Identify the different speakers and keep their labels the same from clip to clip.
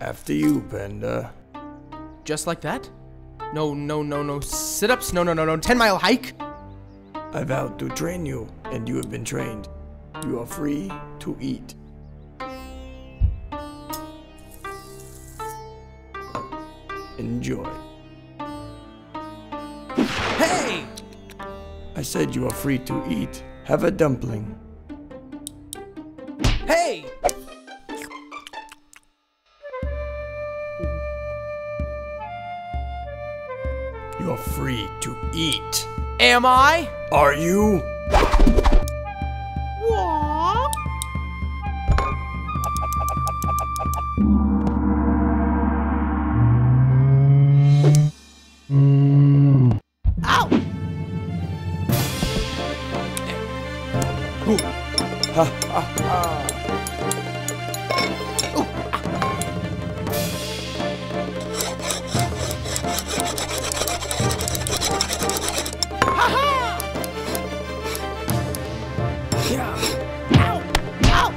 Speaker 1: After you, Panda.
Speaker 2: Just like that? No. Sit-ups? No. 10-mile hike?
Speaker 1: I vowed to train you, and you have been trained. You are free to eat. Enjoy.
Speaker 2: Hey!
Speaker 1: I said you are free to eat. Have a dumpling.
Speaker 2: Hey!
Speaker 1: You are free to eat.
Speaker 2: Am I?
Speaker 1: Are you?
Speaker 2: What? Ow!
Speaker 1: Ooh. Ha ha ha. Yeah.
Speaker 2: Ow! Ow!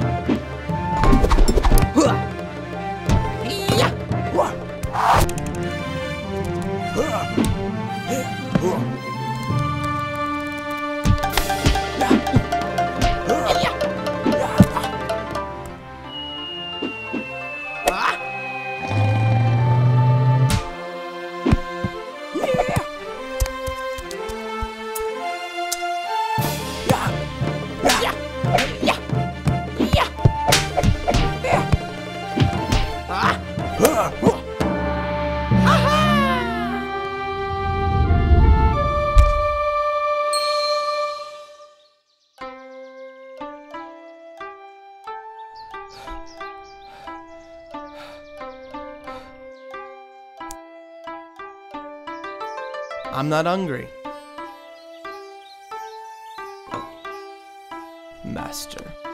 Speaker 2: Huh. Yeah.
Speaker 1: Wah. Huh. Yeah. Huh.
Speaker 2: I'm not hungry. Master.